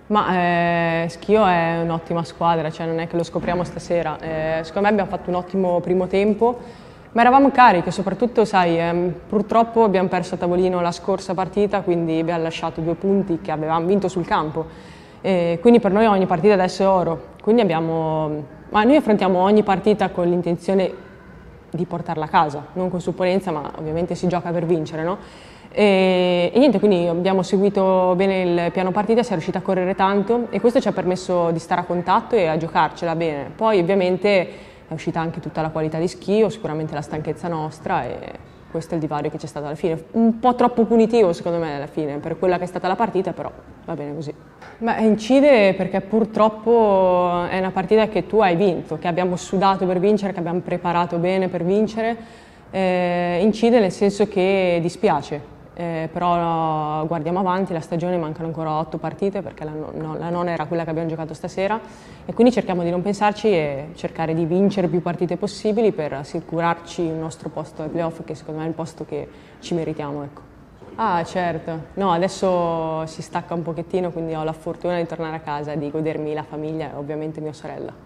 Ma Schio è un'ottima squadra, cioè non è che lo scopriamo stasera. Secondo me abbiamo fatto un ottimo primo tempo, ma eravamo carichi, soprattutto, sai, purtroppo abbiamo perso a tavolino la scorsa partita, quindi abbiamo lasciato 2 punti che avevamo vinto sul campo. Quindi per noi ogni partita adesso è oro. Ma noi affrontiamo ogni partita con l'intenzione di portarla a casa, non con supponenza, ma ovviamente si gioca per vincere, no? E niente, quindi abbiamo seguito bene il piano partita, siamo riusciti a correre tanto e questo ci ha permesso di stare a contatto e a giocarcela bene. Poi ovviamente è uscita anche tutta la qualità di Schio, sicuramente la stanchezza nostra e questo è il divario che c'è stato alla fine. Un po' troppo punitivo secondo me alla fine per quella che è stata la partita, però va bene così. Beh, incide perché purtroppo è una partita che tu hai vinto, che abbiamo sudato per vincere, che abbiamo preparato bene per vincere. Incide nel senso che dispiace. Però guardiamo avanti, la stagione mancano ancora 8 partite perché la nona era quella che abbiamo giocato stasera e quindi cerchiamo di non pensarci e cercare di vincere più partite possibili per assicurarci il nostro posto ai playoff, che secondo me è il posto che ci meritiamo, ecco. Ah certo, no, adesso si stacca un pochettino, quindi ho la fortuna di tornare a casa e di godermi la famiglia e ovviamente mia sorella.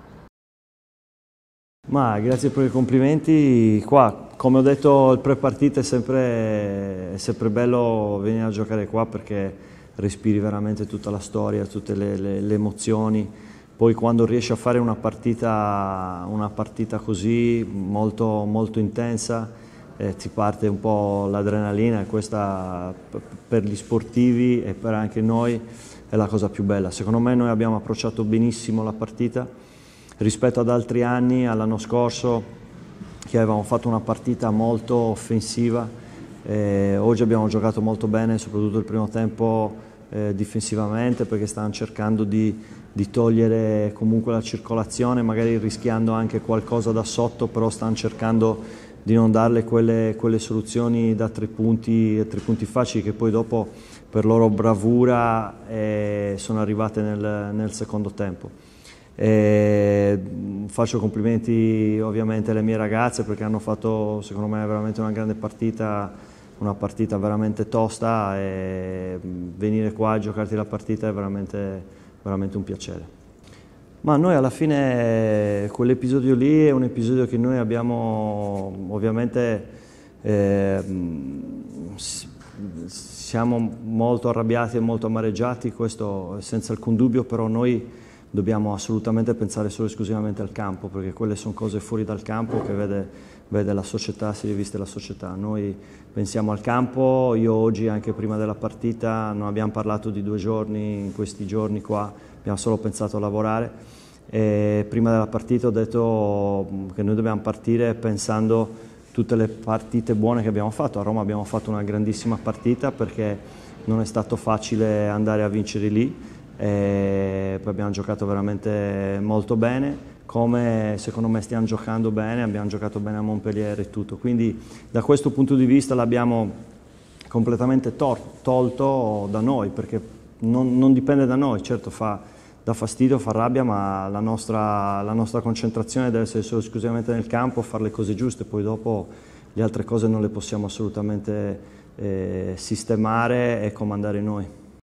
Ma grazie per i complimenti. Qua, come ho detto, il pre-partita è sempre bello venire a giocare qua perché respiri veramente tutta la storia, tutte le emozioni. Poi quando riesci a fare una partita così molto, molto intensa, ti parte un po' l'adrenalina e questa per gli sportivi e per anche noi è la cosa più bella. Secondo me noi abbiamo approcciato benissimo la partita. Rispetto ad altri anni, all'anno scorso, che avevamo fatto una partita molto offensiva, oggi abbiamo giocato molto bene, soprattutto il primo tempo difensivamente, perché stavano cercando di togliere comunque la circolazione, magari rischiando anche qualcosa da sotto, però stanno cercando di non darle quelle soluzioni da 3 punti facili che poi dopo per loro bravura sono arrivate nel secondo tempo. Faccio complimenti ovviamente alle mie ragazze perché hanno fatto secondo me veramente una grande partita, una partita veramente tosta e venire qua a giocarti la partita è veramente un piacere. Ma noi alla fine quell'episodio lì è un episodio che noi abbiamo ovviamente siamo molto arrabbiati e molto amareggiati, questo senza alcun dubbio, però noi dobbiamo assolutamente pensare solo e esclusivamente al campo, perché quelle sono cose fuori dal campo che vede la società, si riviste la società. Noi pensiamo al campo, io oggi anche prima della partita non abbiamo parlato di 2 giorni, in questi giorni qua abbiamo solo pensato a lavorare e prima della partita ho detto che noi dobbiamo partire pensando tutte le partite buone che abbiamo fatto. A Roma abbiamo fatto una grandissima partita perché non è stato facile andare a vincere lì. Poi abbiamo giocato veramente molto bene, come secondo me stiamo giocando bene, abbiamo giocato bene a Montpellier e tutto, quindi da questo punto di vista l'abbiamo completamente tolto da noi, perché non dipende da noi, certo dà fastidio, fa rabbia, ma la nostra concentrazione deve essere solo esclusivamente nel campo, fare le cose giuste, poi dopo le altre cose non le possiamo assolutamente sistemare e comandare noi.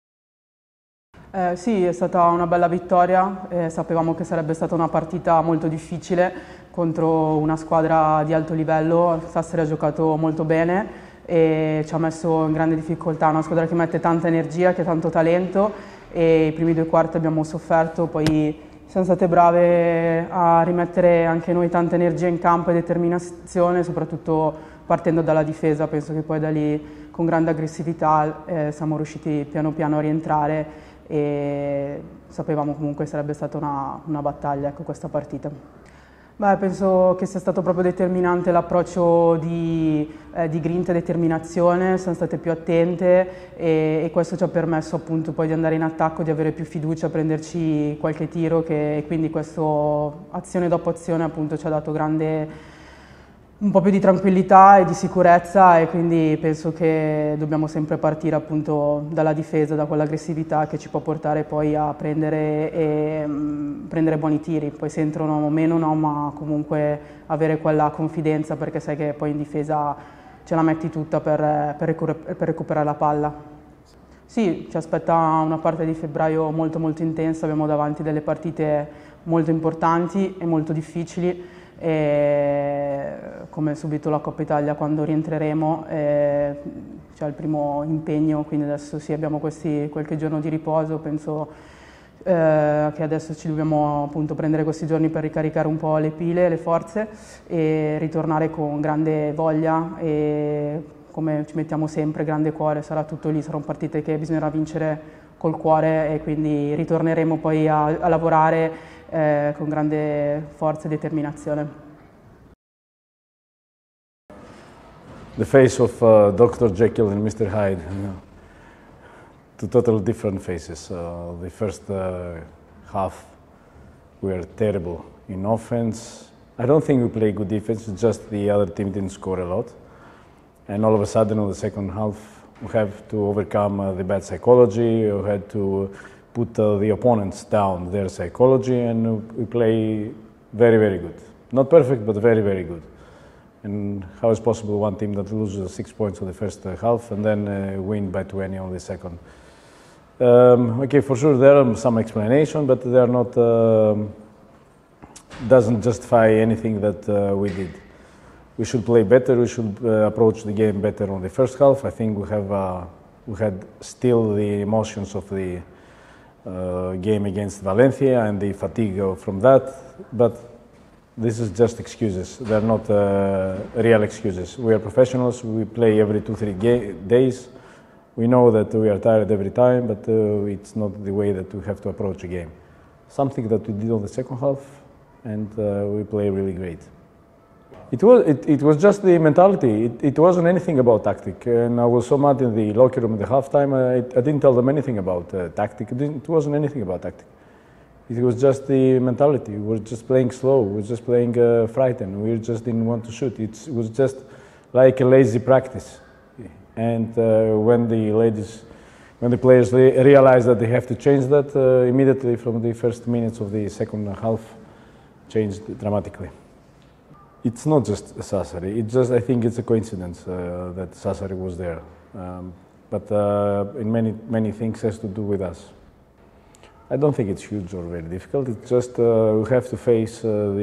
Sì, è stata una bella vittoria, sapevamo che sarebbe stata una partita molto difficile contro una squadra di alto livello. Sassari ha giocato molto bene e ci ha messo in grande difficoltà, una squadra che mette tanta energia, che ha tanto talento e i primi 2 quarti abbiamo sofferto, poi siamo state brave a rimettere anche noi tanta energia in campo e determinazione, soprattutto partendo dalla difesa. Penso che poi da lì con grande aggressività siamo riusciti piano piano a rientrare e sapevamo comunque sarebbe stata una battaglia, ecco, questa partita. Beh, penso che sia stato proprio determinante l'approccio di grinta e determinazione, siamo state più attente e questo ci ha permesso appunto poi di andare in attacco, di avere più fiducia, prenderci qualche tiro e quindi questo azione dopo azione appunto ci ha dato un po' più di tranquillità e di sicurezza e quindi penso che dobbiamo sempre partire appunto dalla difesa, da quell'aggressività che ci può portare poi a prendere buoni tiri, poi se entrano o meno no, ma comunque avere quella confidenza perché sai che poi in difesa ce la metti tutta per recuperare la palla. Sì, ci aspetta una parte di febbraio molto intensa, abbiamo davanti delle partite molto importanti e molto difficili, e come subito la Coppa Italia quando rientreremo, c'è il primo impegno, quindi adesso sì, abbiamo qualche giorno di riposo, penso che adesso ci dobbiamo appunto prendere questi giorni per ricaricare un po' le pile, le forze e ritornare con grande voglia e come ci mettiamo sempre, grande cuore, sarà tutto lì, saranno partite che bisognerà vincere col cuore e quindi ritorneremo poi a lavorare con grande forza e determinazione. The face of Dr. Jekyll and Mr. Hyde. Two totally different faces. The first half we were terrible in offense. I don't think we played good defense, just the other team didn't score a lot. And all of a sudden, in the second half, we have to overcome the bad psychology, we had to put the opponents down, their psychology, and we play very good. Not perfect, but very good. And how is possible one team that loses 6 points in the first half and then win by 20 on the second? Okay, for sure there are some explanation, but they are not, doesn't justify anything that we did. We should play better, we should approach the game better on the first half. I think we had still the emotions of the game against Valencia and the fatigue from that, but this is just excuses. They're not real excuses. We are professionals, we play every 2-3 days. We know that we are tired every time, but it's not the way that we have to approach a game. Something that we did on the second half, and we play really great. It was just the mentality. It wasn't anything about tactic, and I was so mad in the locker room in the halftime. I didn't tell them anything about tactic. It wasn't anything about tactic. It was just the mentality. We were just playing slow. We were just playing frightened. We just didn't want to shoot. It was just like a lazy practice. And when the players realized that they have to change that, immediately from the first minutes of the second half, changed dramatically. It's not just Sassari. I think it's a coincidence that Sassari was there. But in many things has to do with us. I don't think it's huge or very difficult. It's just we have to face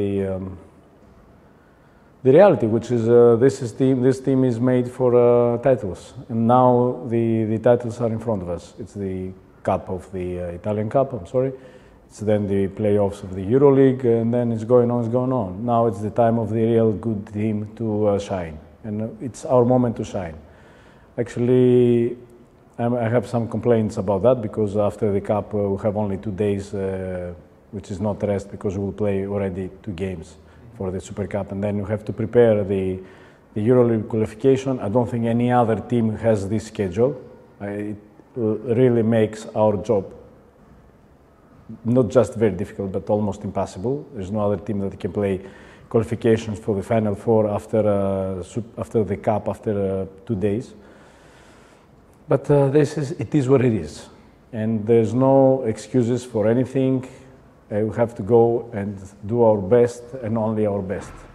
the reality, which is this team is made for titles, and now the titles are in front of us. It's the cup of the Italian Cup. I'm sorry. It's then the playoffs of the EuroLeague, and then it's going on. Now it's the time of the real good team to shine, and it's our moment to shine. Actually, I have some complaints about that because after the Cup we have only 2 days, which is not rest because we will play already 2 games for the Super Cup, and then you have to prepare the EuroLeague qualification. I don't think any other team has this schedule. It really makes our job not just very difficult, but almost impossible. There's no other team that can play qualifications for the Final Four after the Cup after 2 days. But it is what it is, and there's no excuses for anything. We have to go and do our best and only our best.